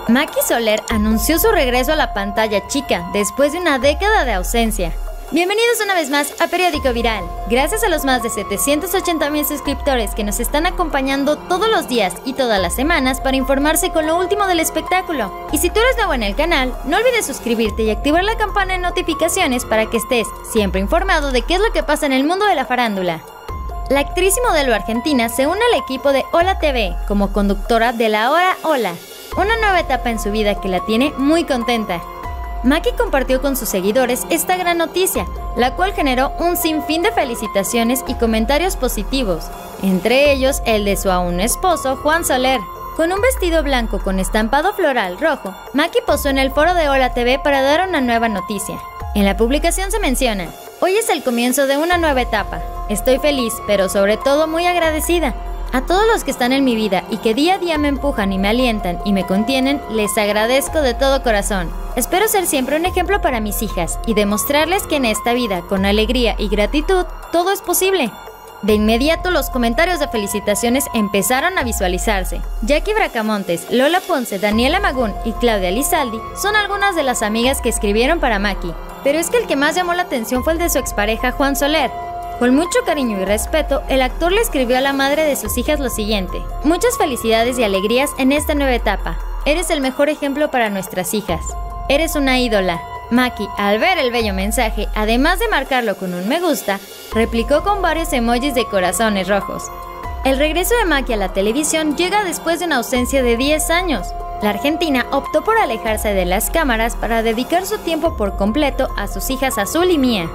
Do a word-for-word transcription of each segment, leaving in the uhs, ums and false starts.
Maki Soler anunció su regreso a la pantalla chica después de una década de ausencia. Bienvenidos una vez más a Periódico Viral. Gracias a los más de setecientos ochenta mil suscriptores que nos están acompañando todos los días y todas las semanas para informarse con lo último del espectáculo. Y si tú eres nuevo en el canal, no olvides suscribirte y activar la campana de notificaciones para que estés siempre informado de qué es lo que pasa en el mundo de la farándula. La actriz y modelo argentina se une al equipo de Hola T V como conductora de La Hora Hola, una nueva etapa en su vida que la tiene muy contenta. Maki compartió con sus seguidores esta gran noticia, la cual generó un sinfín de felicitaciones y comentarios positivos, entre ellos el de su aún esposo Juan Soler. Con un vestido blanco con estampado floral rojo, Maki posó en el foro de Hola T V para dar una nueva noticia. En la publicación se menciona: hoy es el comienzo de una nueva etapa. Estoy feliz, pero sobre todo muy agradecida. A todos los que están en mi vida y que día a día me empujan y me alientan y me contienen, les agradezco de todo corazón. Espero ser siempre un ejemplo para mis hijas y demostrarles que en esta vida, con alegría y gratitud, todo es posible. De inmediato los comentarios de felicitaciones empezaron a visualizarse. Jackie Bracamontes, Lola Ponce, Daniela Magún y Claudia Lizaldi son algunas de las amigas que escribieron para Maki. Pero es que el que más llamó la atención fue el de su expareja Juan Soler. Con mucho cariño y respeto, el actor le escribió a la madre de sus hijas lo siguiente: muchas felicidades y alegrías en esta nueva etapa. Eres el mejor ejemplo para nuestras hijas. Eres una ídola. Maki, al ver el bello mensaje, además de marcarlo con un me gusta, replicó con varios emojis de corazones rojos. El regreso de Maki a la televisión llega después de una ausencia de diez años. La argentina optó por alejarse de las cámaras para dedicar su tiempo por completo a sus hijas Azul y Mía.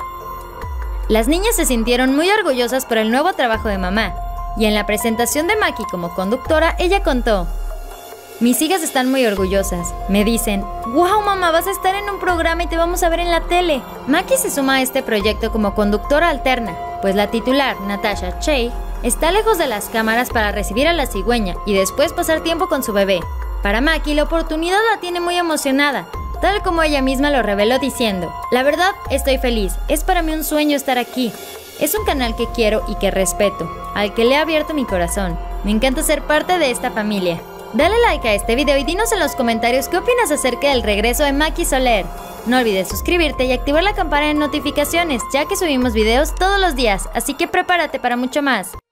Las niñas se sintieron muy orgullosas por el nuevo trabajo de mamá, y en la presentación de Maki como conductora, ella contó: mis hijas están muy orgullosas. Me dicen: wow mamá, vas a estar en un programa y te vamos a ver en la tele. Maki se suma a este proyecto como conductora alterna, pues la titular, Natasha Cheikh, está lejos de las cámaras para recibir a la cigüeña y después pasar tiempo con su bebé. Para Maki, la oportunidad la tiene muy emocionada, tal como ella misma lo reveló diciendo: la verdad, estoy feliz, es para mí un sueño estar aquí. Es un canal que quiero y que respeto, al que le he abierto mi corazón. Me encanta ser parte de esta familia. Dale like a este video y dinos en los comentarios qué opinas acerca del regreso de Maki Soler. No olvides suscribirte y activar la campana de notificaciones, ya que subimos videos todos los días, así que prepárate para mucho más.